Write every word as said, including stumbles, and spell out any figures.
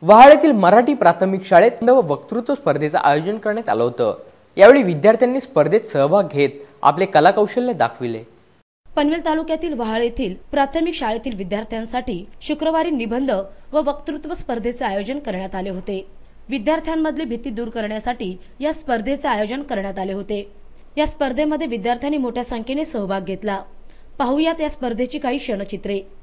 वहाळेतील मराठी प्राथमिक शाळेत व वक्तृत्व स्पर्धेचं आयोजन करण्यात आलं होतं। यावेळी विद्यार्थ्यांनी स्पर्धेत सहभाग घेत आपले कलाकौशल्य दाखविले। पनवेल तालुक्यातील वहाळ येथील प्राथमिक शाळेतील विद्यार्थ्यांसाठी शुक्रवारी निबंध व वक्तृत्व स्पर्धेचे आयोजन करण्यात आले होते। विद्यार्थ्यांमधली भीती दूर करण्यासाठी या स्पर्धेचे आयोजन करण्यात आले होते। या स्पर्धेमध्ये विद्यार्थ्यांनी मोठ्या संख्येने सहभाग घेतला। पाहुयात या स्पर्धेची काही क्षणचित्रे।